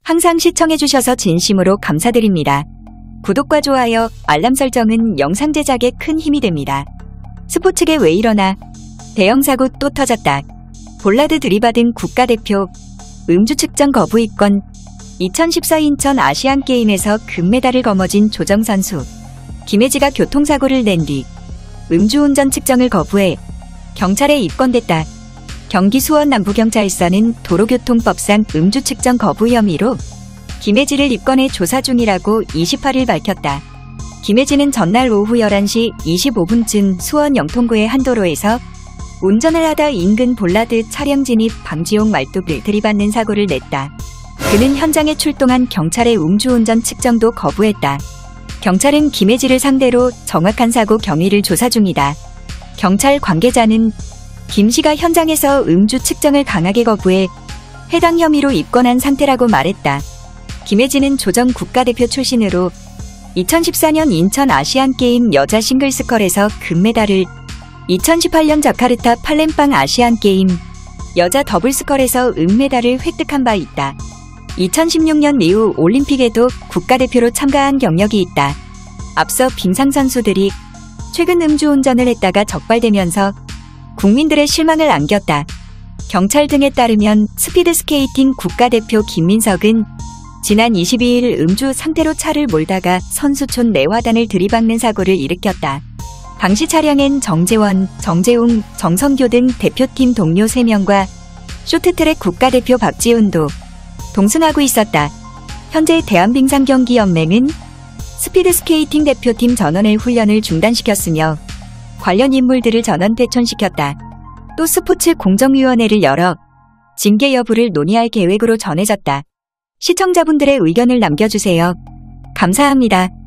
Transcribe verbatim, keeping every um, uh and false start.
항상 시청해주셔서 진심으로 감사드립니다. 구독과 좋아요, 알람 설정은 영상 제작에 큰 힘이 됩니다. 스포츠계 왜 이러나? 대형사고 또 터졌다. 볼라드 들이받은 국가대표, 음주 측정 거부 입건. 이천십사 인천 아시안게임에서 금메달을 거머쥔 조정선수. 김혜지가 교통사고를 낸 뒤 음주운전 측정을 거부해 경찰에 입건됐다. 경기 수원 남부경찰서는 도로교통법상 음주 측정 거부 혐의로 김혜지를 입건해 조사 중이라고 이십팔 일 밝혔다. 김혜지는 전날 오후 열한 시 이십오 분쯤 수원 영통구의 한 도로에서 운전을 하다 인근 볼라드 차량 진입 방지용 말뚝을 들이받는 사고를 냈다. 그는 현장에 출동한 경찰의 음주운전 측정도 거부했다. 경찰은 김혜지를 상대로 정확한 사고 경위를 조사 중이다. 경찰 관계자는 김 씨가 현장에서 음주 측정을 강하게 거부해 해당 혐의로 입건한 상태라고 말했다. 김혜지는 조정 국가대표 출신으로 이천십사 년 인천 아시안게임 여자 싱글스컬에서 금메달을, 이천십팔 년 자카르타 팔렘방 아시안게임 여자 더블스컬에서 은메달을 획득한 바 있다. 이천십육 년 리우 올림픽에도 국가대표로 참가한 경력이 있다. 앞서 빙상 선수들이 최근 음주운전을 했다가 적발되면서 국민들의 실망을 안겼다. 경찰 등에 따르면 스피드스케이팅 국가대표 김민석은 지난 이십이 일 음주 상태로 차를 몰다가 선수촌 내화단을 들이박는 사고를 일으켰다. 당시 차량엔 정재원, 정재웅, 정성교 등 대표팀 동료 세 명과 쇼트트랙 국가대표 박지훈도 동승하고 있었다. 현재 대한빙상경기연맹은 스피드스케이팅 대표팀 전원의 훈련을 중단시켰으며 관련 인물들을 전원 퇴촌시켰다. 또 스포츠 공정위원회를 열어 징계 여부를 논의할 계획으로 전해졌다. 시청자분들의 의견을 남겨주세요. 감사합니다.